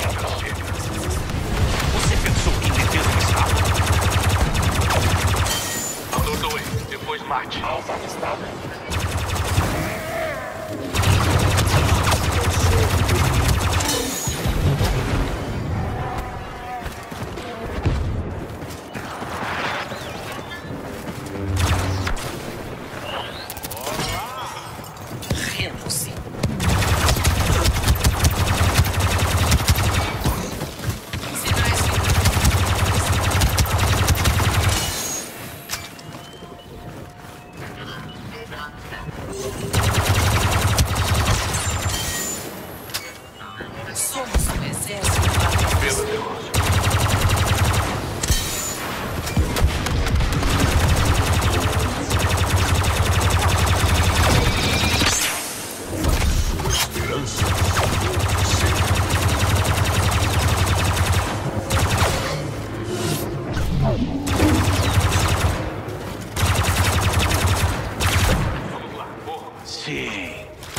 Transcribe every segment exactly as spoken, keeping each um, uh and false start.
Você pensou que em defesa me estava? Atordoe, depois mate. Alfa avistada. Renuncie. Sinais de... Somos um exército. Pela derrota. Vamos lá, porra. Sim.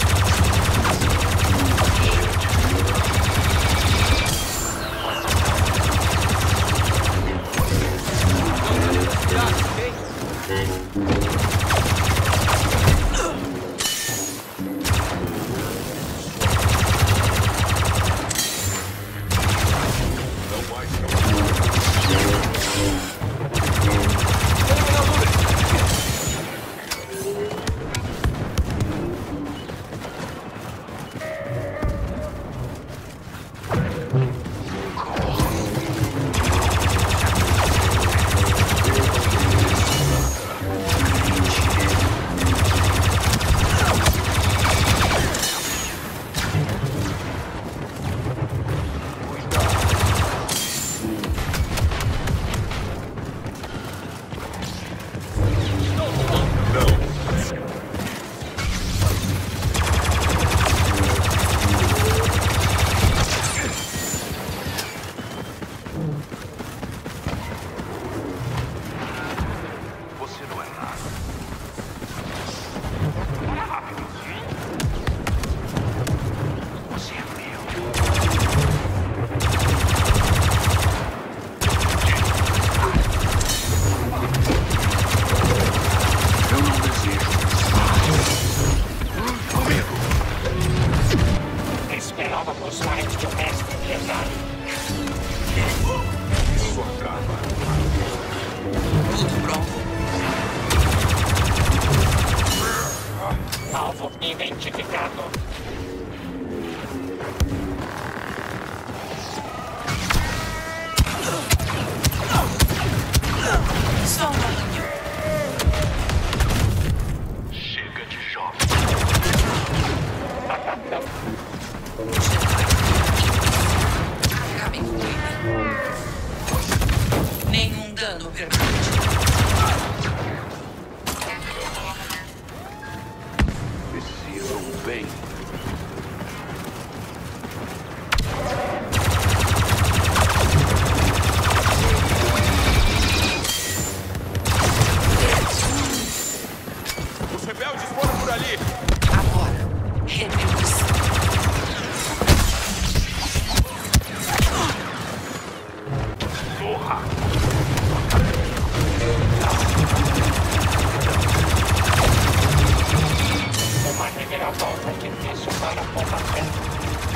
Você não é nada. Olha rápido. Você é meu. Eu não desejo. Comigo. Esperava por slides do mestre Jedi. Isso acaba. Tudo pronto. Alvo identificado. Só um pouquinho. Chega de jovem. Jedi. Acabem com ele. Nenhum dano permanente. Precisam bem. Os rebeldes foram por ali. Agora, rebeldes. Porra. Uma reviravolta difícil para combater.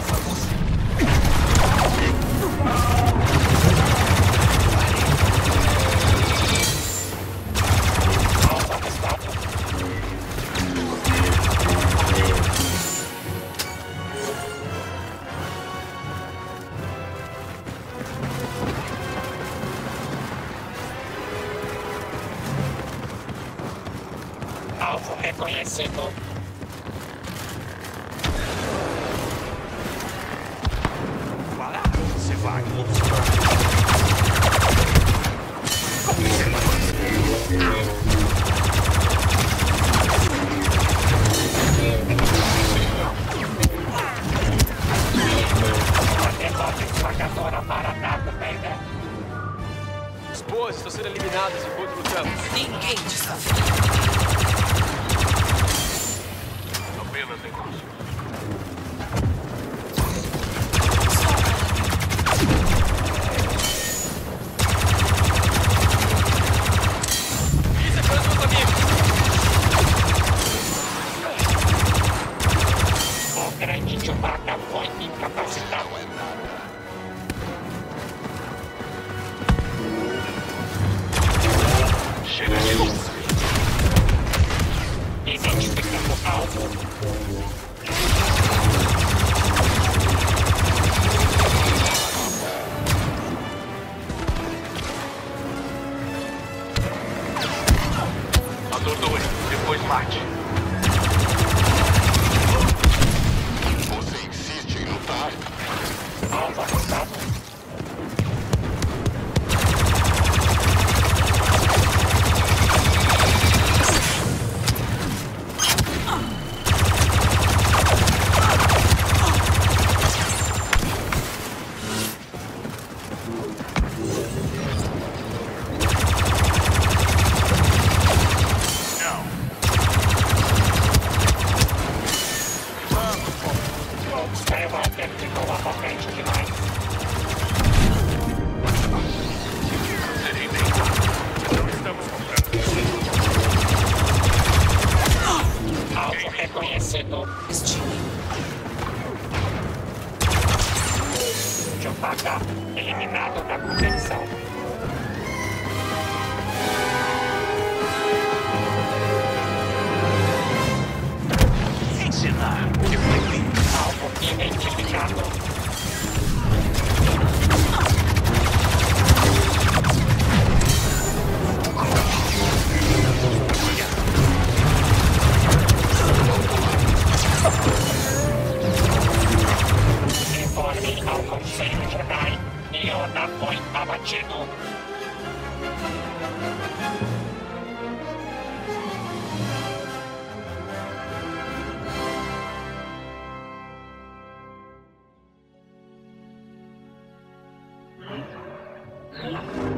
Alfa avistada. Alvo reconhecido. Vai lá, você vai mostrar. Uma derrota esmagadora para nada, baby. As boas estão sendo eliminadas enquanto lutamos. Ninguém desafia. Apenas negócio. Só um pouquinho. chega de novo. Identificando alvo. Atordoe, depois mate. Você insiste em lutar? Alvo avistado. Skywalker ficou arrogante demais. Serei bem. Não estamos comprando. Alvo reconhecido. Destino. Chewbacca eliminado da competição. Ensinar o que foi feito. Alvo identificado. Informe ao Conselho Jedi. Leona foi abatido. Hum?